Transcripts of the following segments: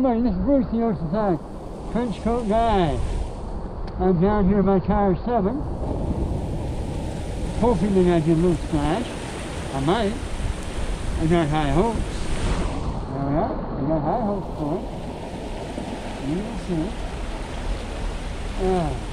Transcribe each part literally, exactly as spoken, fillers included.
everybody, this is Bruce the Oceanside Trench Coat Guy. I'm down here by Tower seven, hoping that I can lose splash. I might. I got high hopes. There we are. I got high hopes for it. You will see. Ah.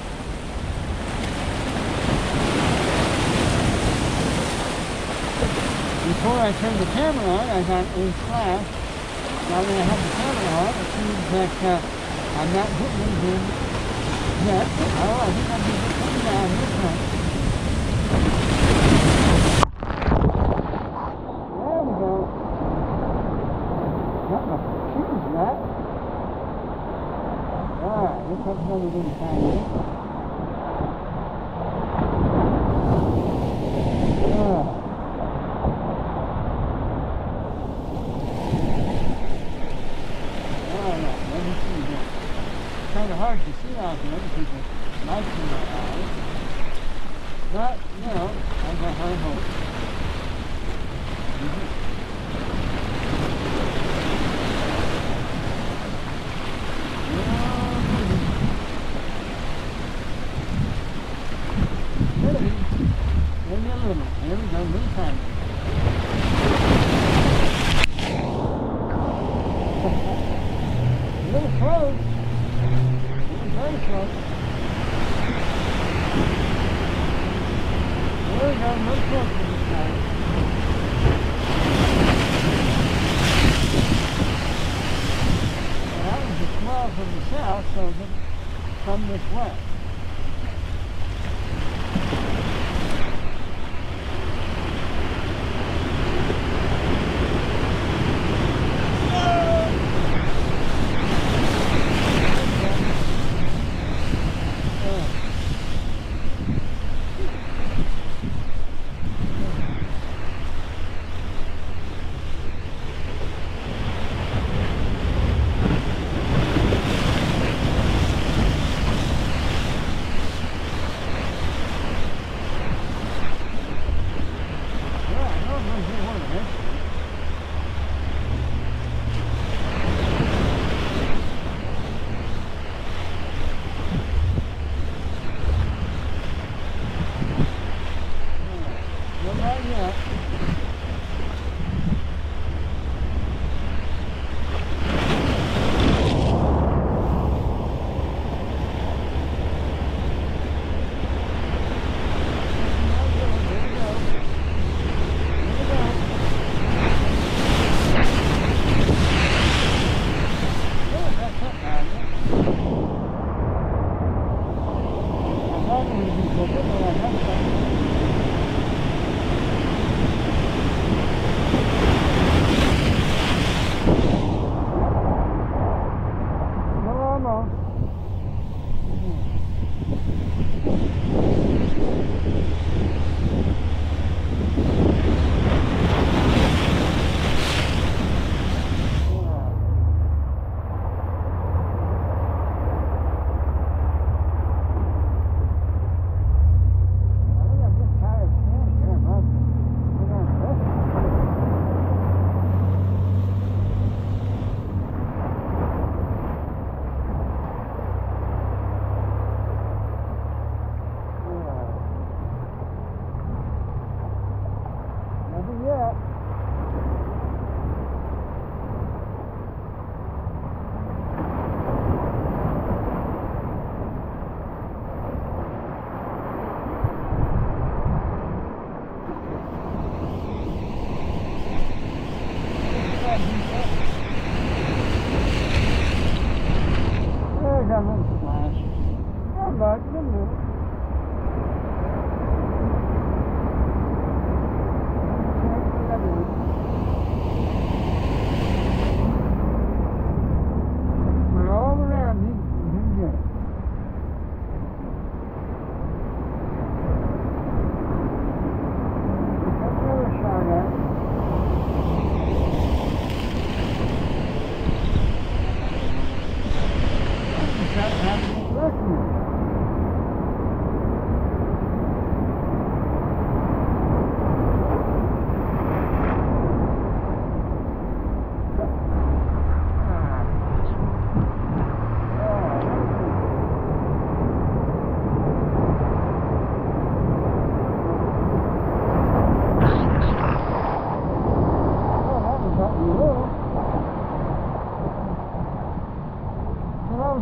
Before I turned the camera on, I got a splash. Now that I have the camera on, it seems that uh, I'm not hitting anything yet. Oh, I think I'm just coming down this one. There we go. Got my shoes wet. Alright, let's have another little time here. Ah. Kind of hard to see out there because the lights in my eyes. But, you know, I got high hopes. Mm-hmm. Maybe, maybe a little. There we go, little time. A little close. Very close. There we go, no close to this time. Well, that was a smell from the south, so it from this west.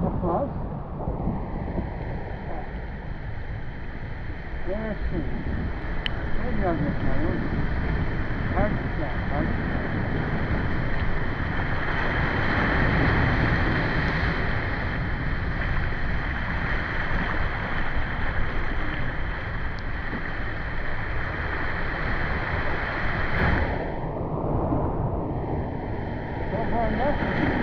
there's a plus. There's C. Maybe I'll get my own. Hard to tell, hard to tell. So far, nothing.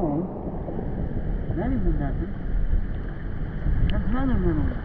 gold. That isn't nothing. That's another little one.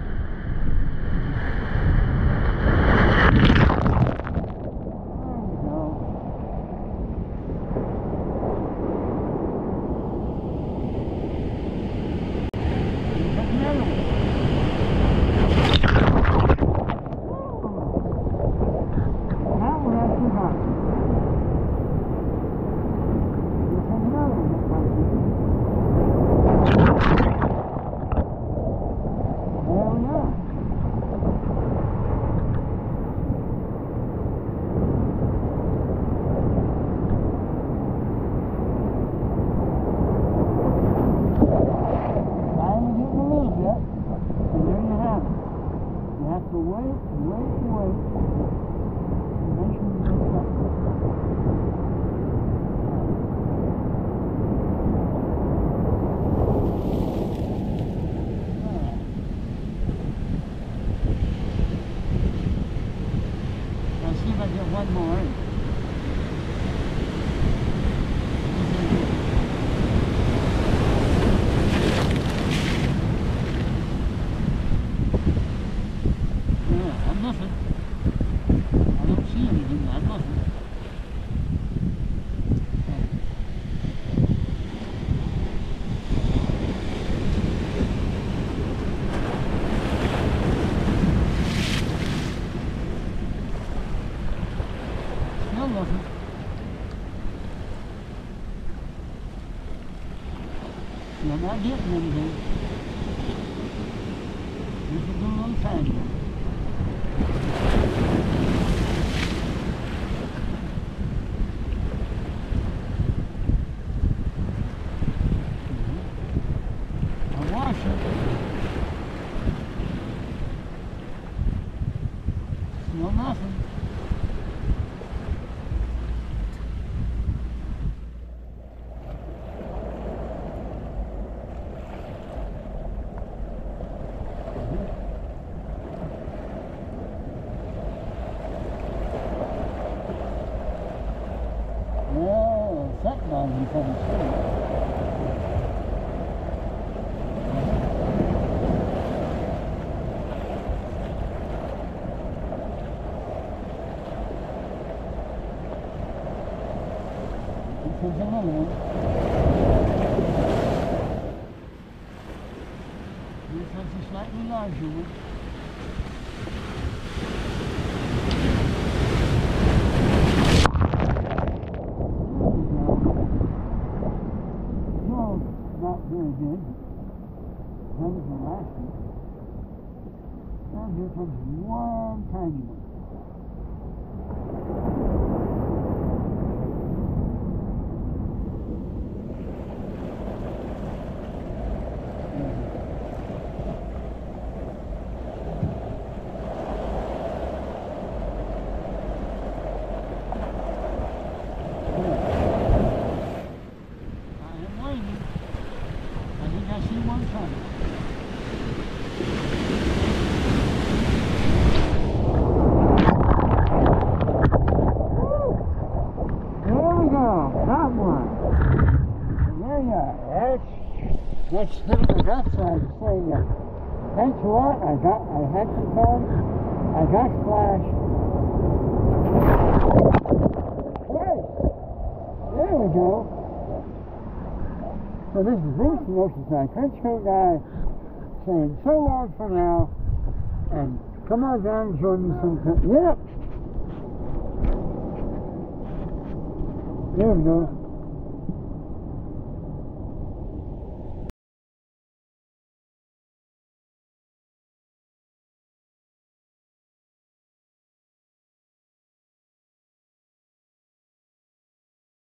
One more. Yeah, I'm nothing. I don't see anything. I'm nothing. Still nothing. You're not getting anything. This is a little tiny one. I wash it. Still nothing. Well, that dog's coming through. This is another one. This is a slightly larger one. Not very good. That was the last one. Now here comes one tiny one. I see one coming. There we go. Got one. There you are. That's, that's good enough, so I can say, uh, thanks a lot. I got, I had some fun. I got flash. Hey, there we go. So this is Bruce from Oceanside Trenchcoat Guy saying so long for now, and come on down and join me sometime. Yep! There we go.